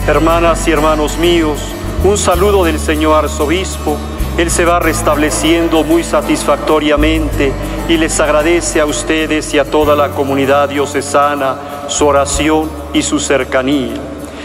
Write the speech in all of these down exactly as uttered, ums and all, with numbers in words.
Hermanas y hermanos míos, un saludo del señor arzobispo. Él se va restableciendo muy satisfactoriamente y les agradece a ustedes y a toda la comunidad diocesana su oración y su cercanía.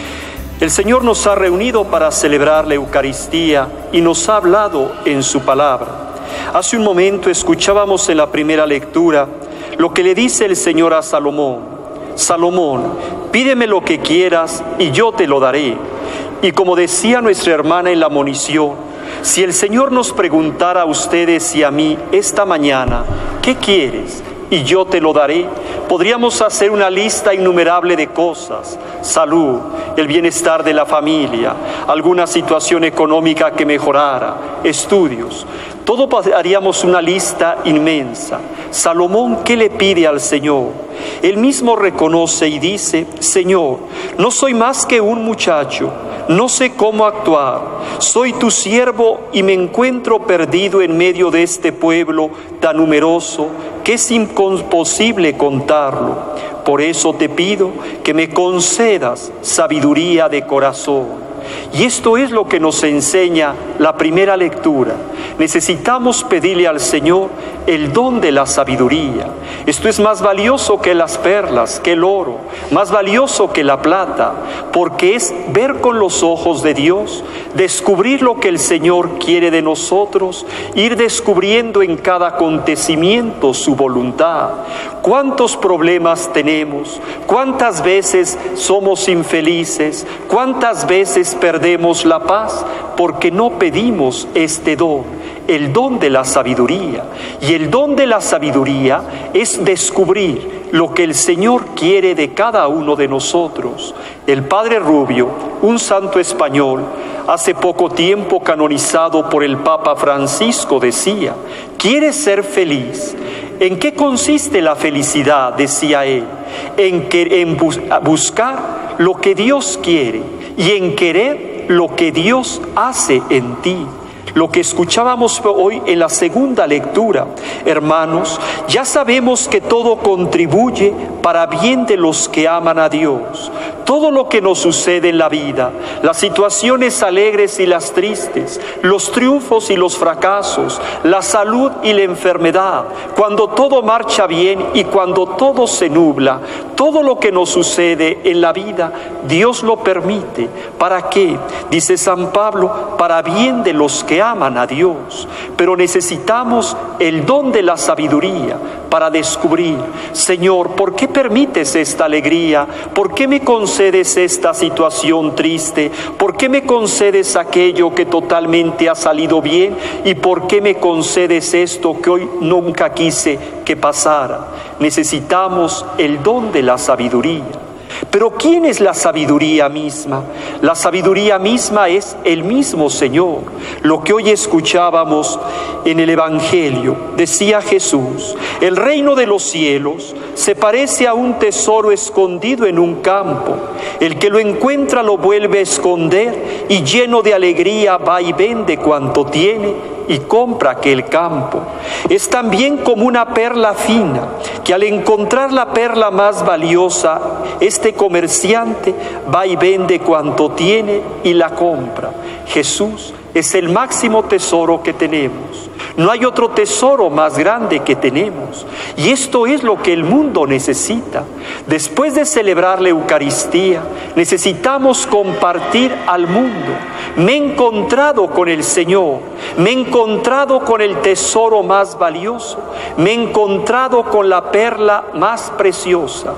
El Señor nos ha reunido para celebrar la Eucaristía y nos ha hablado en su palabra. Hace un momento escuchábamos en la primera lectura lo que le dice el Señor a Salomón. Salomón, pídeme lo que quieras y yo te lo daré. Y como decía nuestra hermana en la monición, si el Señor nos preguntara a ustedes y a mí esta mañana, ¿qué quieres? Y yo te lo daré, podríamos hacer una lista innumerable de cosas: salud, el bienestar de la familia, alguna situación económica que mejorara, estudios. Todo haríamos una lista inmensa. Salomón, ¿qué le pide al Señor? Él mismo reconoce y dice: Señor, no soy más que un muchacho, no sé cómo actuar, soy tu siervo y me encuentro perdido en medio de este pueblo tan numeroso que es imposible contarlo. Por eso te pido que me concedas sabiduría de corazón. Y esto es lo que nos enseña la primera lectura. Necesitamos pedirle al Señor el don de la sabiduría. Esto es más valioso que las perlas, que el oro, más valioso que la plata, porque es ver con los ojos de Dios, descubrir lo que el Señor quiere de nosotros, ir descubriendo en cada acontecimiento su voluntad. ¿Cuántos problemas tenemos? ¿Cuántas veces somos infelices? ¿Cuántas veces perdemos la paz? Porque no pedimos este don, el don de la sabiduría. Y el don de la sabiduría es descubrir lo que el Señor quiere de cada uno de nosotros. El Padre Rubio, un santo español, hace poco tiempo canonizado por el Papa Francisco, decía: ¿quieres ser feliz? ¿En qué consiste la felicidad?, decía él. En, que, en bus, buscar lo que Dios quiere y en querer lo que Dios hace en ti. Lo que escuchábamos hoy en la segunda lectura, hermanos, ya sabemos que todo contribuye para bien de los que aman a Dios. Todo lo que nos sucede en la vida, las situaciones alegres y las tristes, los triunfos y los fracasos, la salud y la enfermedad, cuando todo marcha bien y cuando todo se nubla, todo lo que nos sucede en la vida, Dios lo permite. ¿Para qué? Dice San Pablo, para bien de los que aman a Dios. Pero necesitamos el don de la sabiduría para descubrir: Señor, ¿por qué permites esta alegría? ¿Por qué me concedes esta situación triste? ¿Por qué me concedes aquello que totalmente ha salido bien? ¿Y por qué me concedes esto que hoy nunca quise que pasara? Necesitamos el don de la sabiduría. Pero ¿quién es la sabiduría misma? La sabiduría misma es el mismo Señor. Lo que hoy escuchábamos en el Evangelio, decía Jesús: el reino de los cielos se parece a un tesoro escondido en un campo. El que lo encuentra lo vuelve a esconder y lleno de alegría va y vende cuanto tiene y compra aquel campo. Es también como una perla fina, que al encontrar la perla más valiosa, este comerciante va y vende cuanto tiene y la compra. Jesús es el máximo tesoro que tenemos. No hay otro tesoro más grande que tenemos. Y esto es lo que el mundo necesita. Después de celebrar la Eucaristía, necesitamos compartir al mundo. Me he encontrado con el Señor, me he encontrado con el tesoro más valioso, me he encontrado con la perla más preciosa.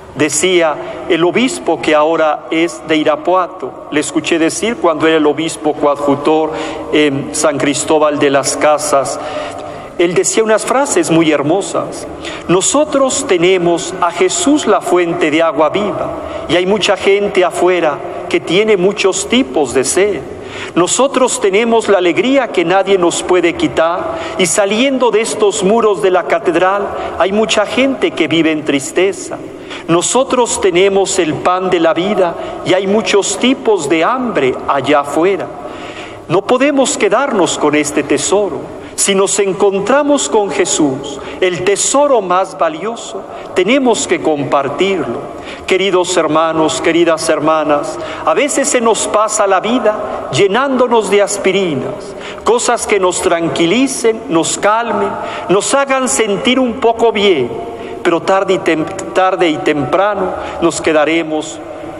Decía el obispo que ahora es de Irapuato, le escuché decir cuando era el obispo coadjutor en San Cristóbal de las Casas, él decía unas frases muy hermosas: nosotros tenemos a Jesús la fuente de agua viva, y hay mucha gente afuera que tiene muchos tipos de sed. Nosotros tenemos la alegría que nadie nos puede quitar, y saliendo de estos muros de la catedral hay mucha gente que vive en tristeza. Nosotros tenemos el pan de la vida y hay muchos tipos de hambre allá afuera. No podemos quedarnos con este tesoro. Si nos encontramos con Jesús, el tesoro más valioso, tenemos que compartirlo. Queridos hermanos, queridas hermanas, a veces se nos pasa la vida llenándonos de aspirinas, cosas que nos tranquilicen, nos calmen, nos hagan sentir un poco bien, pero tarde y, tem- tarde y temprano nos quedaremos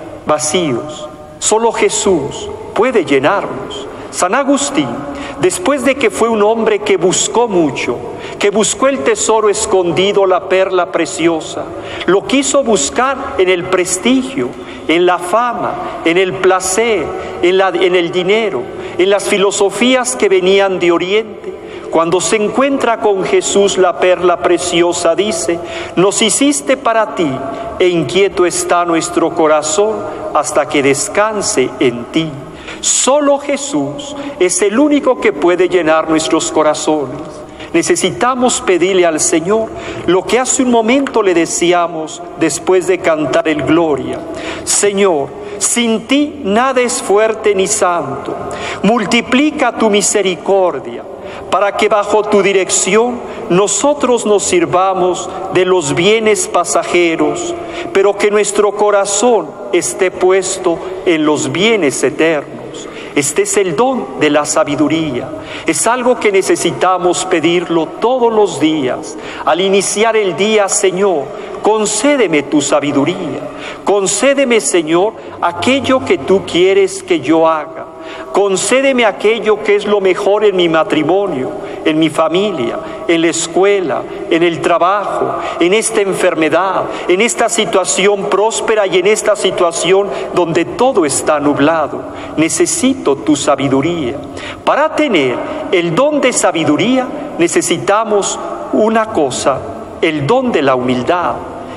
vacíos. Solo Jesús puede llenarnos. San Agustín, después de que fue un hombre que buscó mucho, que buscó el tesoro escondido, la perla preciosa, lo quiso buscar en el prestigio, en la fama, en el placer, en, la, en el dinero, en las filosofías que venían de Oriente. Cuando se encuentra con Jesús, la perla preciosa, dice: nos hiciste para ti, e inquieto está nuestro corazón hasta que descanse en ti. Solo Jesús es el único que puede llenar nuestros corazones. Necesitamos pedirle al Señor lo que hace un momento le decíamos después de cantar el Gloria. Señor, sin ti nada es fuerte ni santo. Multiplica tu misericordia para que bajo tu dirección nosotros nos sirvamos de los bienes pasajeros, pero que nuestro corazón esté puesto en los bienes eternos. Este es el don de la sabiduría. Es algo que necesitamos pedirlo todos los días. Al iniciar el día, Señor, concédeme tu sabiduría. Concédeme, Señor, aquello que tú quieres que yo haga. Concédeme aquello que es lo mejor en mi matrimonio, en mi familia, en la escuela, en el trabajo, en esta enfermedad, en esta situación próspera y en esta situación donde todo está nublado. Necesito tu sabiduría. Para tener el don de sabiduría necesitamos una cosa, el don de la humildad.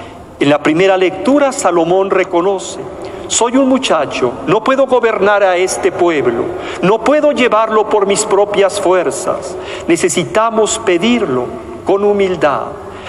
En la primera lectura, Salomón reconoce: soy un muchacho, no puedo gobernar a este pueblo, no puedo llevarlo por mis propias fuerzas. Necesitamos pedirlo con humildad.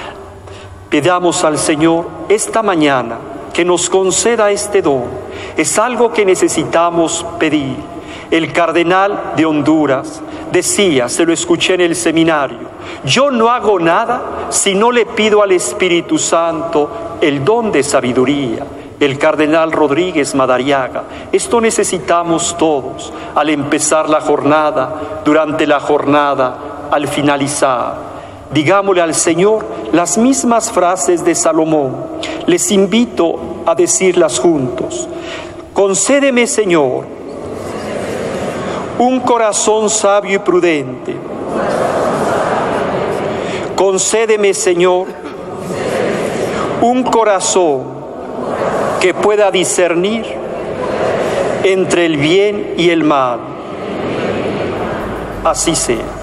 Pidamos al Señor esta mañana que nos conceda este don. Es algo que necesitamos pedir. El cardenal de Honduras decía, se lo escuché en el seminario: yo no hago nada si no le pido al Espíritu Santo el don de sabiduría. El cardenal Rodríguez Madariaga. Esto necesitamos todos, al empezar la jornada, durante la jornada, al finalizar. Digámosle al Señor las mismas frases de Salomón. Les invito a decirlas juntos. Concédeme, Señor, un corazón sabio y prudente. Concédeme, Señor, un corazón que pueda discernir entre el bien y el mal. Así sea.